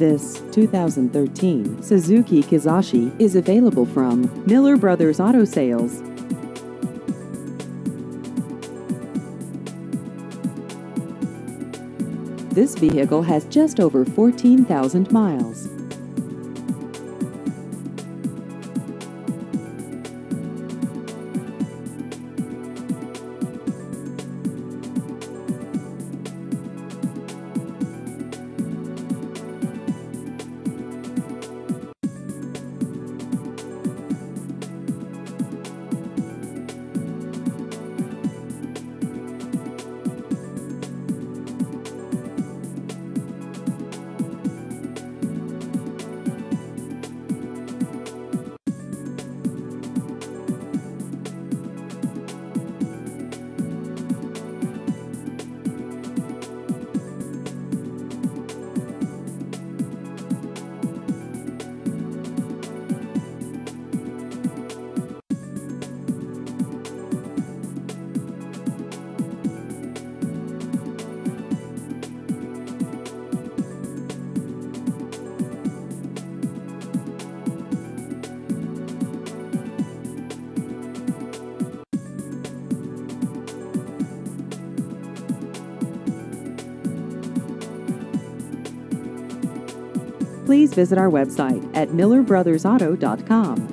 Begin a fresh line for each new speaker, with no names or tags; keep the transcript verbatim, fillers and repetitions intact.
This two thousand thirteen Suzuki Kizashi is available from Miller Brothers Auto Sales. This vehicle has just over fourteen thousand miles. Please visit our website at miller brothers auto dot com.